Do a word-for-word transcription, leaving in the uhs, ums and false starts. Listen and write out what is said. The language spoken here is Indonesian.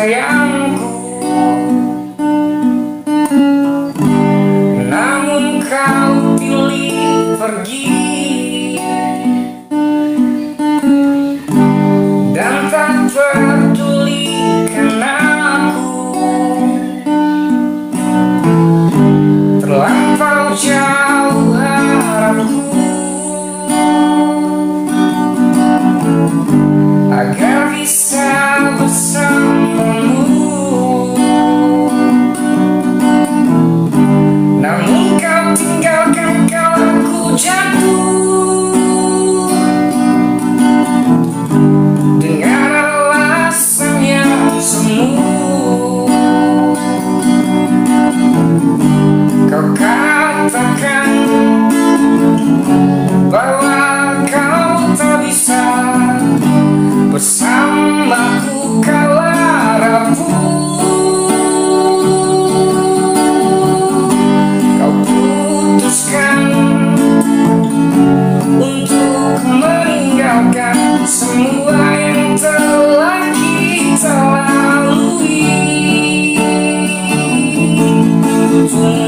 sayangku, namun kau pilih pergi dan tak pedulikan aku. Terlampau jauh harapku agar bisa bersamamu, namun kau tinggalkan kalau aku jatuh dengan alasan yang semu. Kau katakan bahwa kau tak bisa bersamaku kala rapuh. Kau putuskan untuk meninggalkan semua yang telah kita lalui.